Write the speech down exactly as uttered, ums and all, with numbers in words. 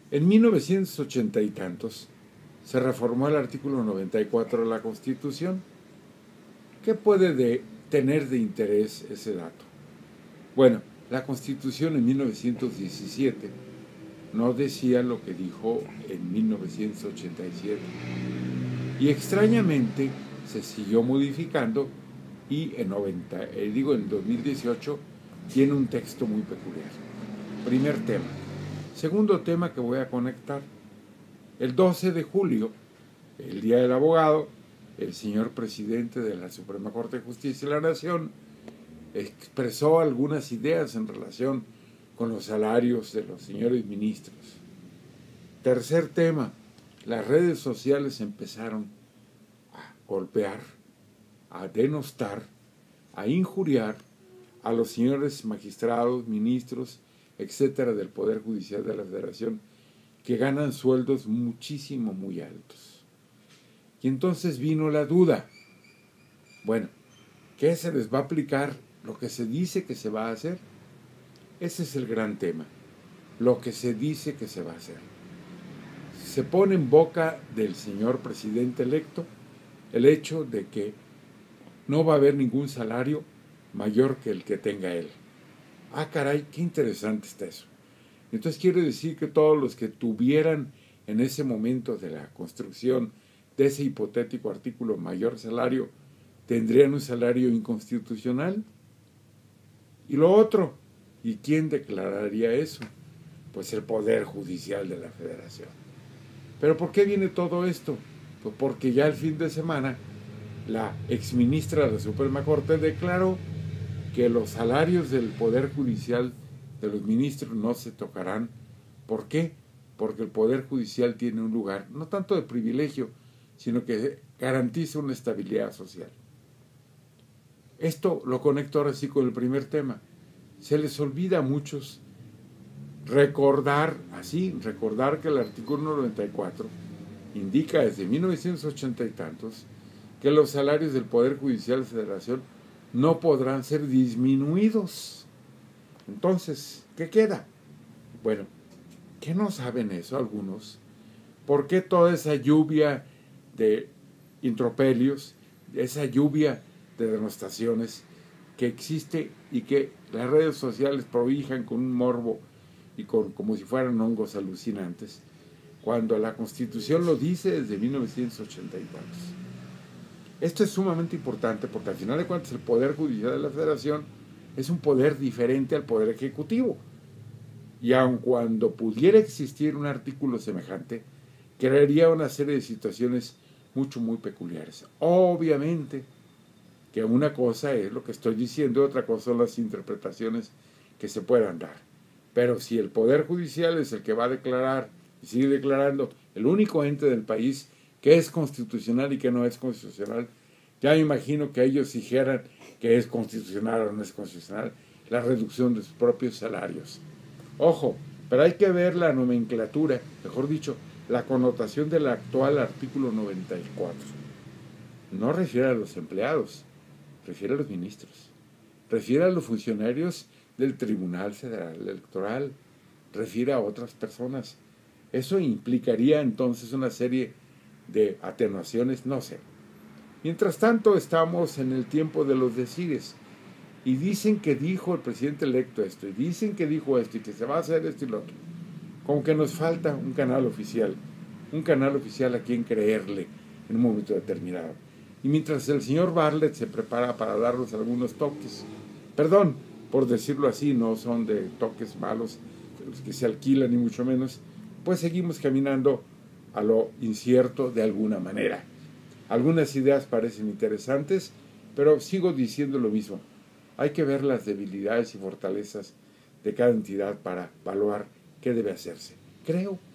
En mil novecientos ochenta y tantos se reformó el artículo noventa y cuatro de la Constitución. ¿Qué puede de tener de interés ese dato? Bueno, la Constitución en mil novecientos diecisiete no decía lo que dijo en mil novecientos ochenta y siete. Y extrañamente se siguió modificando y en, noventa, eh, digo, en dos mil dieciocho tiene un texto muy peculiar. Primer tema. Segundo tema que voy a conectar. El doce de julio, el Día del Abogado, el señor presidente de la Suprema Corte de Justicia de la Nación expresó algunas ideas en relación con los salarios de los señores ministros. Tercer tema, las redes sociales empezaron a golpear, a denostar, a injuriar a los señores magistrados, ministros, etcétera, del Poder Judicial de la Federación, que ganan sueldos muchísimo, muy altos. Y entonces vino la duda. Bueno, ¿qué se les va a aplicar? ¿Lo que se dice que se va a hacer? Ese es el gran tema. Lo que se dice que se va a hacer. Se pone en boca del señor presidente electo el hecho de que no va a haber ningún salario mayor que el que tenga él. Ah, caray, qué interesante está eso. Entonces quiere decir que todos los que tuvieran en ese momento de la construcción de ese hipotético artículo mayor salario, tendrían un salario inconstitucional. Y lo otro, ¿y quién declararía eso? Pues el Poder Judicial de la Federación. ¿Pero por qué viene todo esto? Pues porque ya el fin de semana la exministra de la Suprema Corte declaró que los salarios del Poder Judicial de los ministros no se tocarán. ¿Por qué? Porque el Poder Judicial tiene un lugar, no tanto de privilegio, sino que garantiza una estabilidad social. Esto lo conecto ahora sí con el primer tema. Se les olvida a muchos recordar, así, recordar que el artículo noventa y cuatro indica desde mil novecientos ochenta y tantos que los salarios del Poder Judicial de la Federación no podrán ser disminuidos. Entonces, ¿qué queda? Bueno, ¿qué no saben eso algunos? ¿Por qué toda esa lluvia de intropelios, esa lluvia de denostaciones que existe y que las redes sociales prohijan con un morbo y con, como si fueran hongos alucinantes, cuando la Constitución lo dice desde mil novecientos ochenta y tantos? Esto es sumamente importante porque al final de cuentas el Poder Judicial de la Federación es un poder diferente al Poder Ejecutivo. Y aun cuando pudiera existir un artículo semejante, crearía una serie de situaciones mucho, muy peculiares. Obviamente que una cosa es lo que estoy diciendo, otra cosa son las interpretaciones que se puedan dar. Pero si el Poder Judicial es el que va a declarar y sigue declarando el único ente del país que es constitucional y que no es constitucional, ya me imagino que ellos dijeran que es constitucional o no es constitucional la reducción de sus propios salarios. Ojo, pero hay que ver la nomenclatura, mejor dicho, la connotación del actual artículo noventa y cuatro. No refiere a los empleados, refiere a los ministros, refiere a los funcionarios del Tribunal Federal Electoral, refiere a otras personas. Eso implicaría entonces una serie de atenuaciones, no sé. Mientras tanto, estamos en el tiempo de los decires. Y dicen que dijo el presidente electo esto, y dicen que dijo esto, y que se va a hacer esto y lo otro. Como que nos falta un canal oficial, un canal oficial a quien creerle en un momento determinado. Y mientras el señor Bartlett se prepara para darnos algunos toques, perdón, por decirlo así, no son de toques malos, de los que se alquilan ni mucho menos, pues seguimos caminando a lo incierto de alguna manera. Algunas ideas parecen interesantes, pero sigo diciendo lo mismo. Hay que ver las debilidades y fortalezas de cada entidad para evaluar qué debe hacerse. Creo